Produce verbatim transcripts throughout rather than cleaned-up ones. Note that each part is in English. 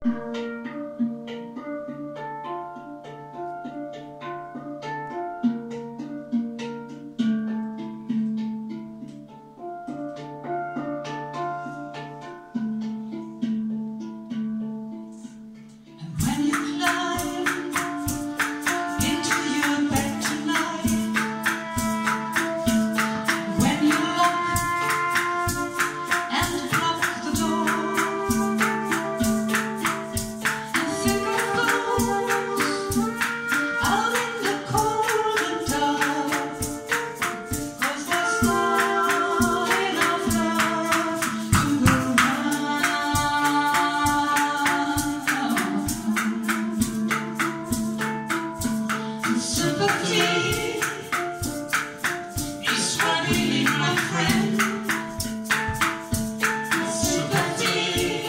Sympathy is what we need, my friend. Sympathy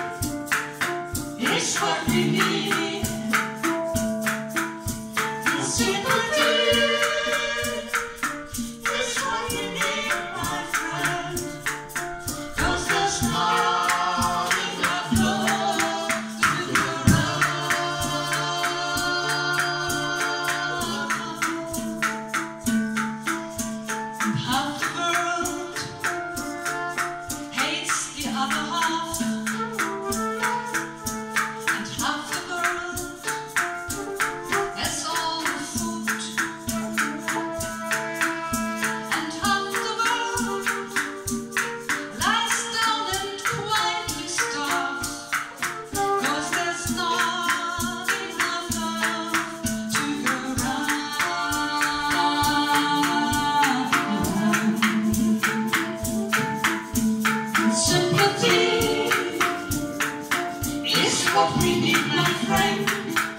is what we need. Sympathy is what we need, my friend. 'Cause there's not enough love to go around. Half the world hates the other half, and half the world has all the food, and half the world lies down and quietly starves, 'cause there's not enough love to go round. Sympathy is what we need, my friend.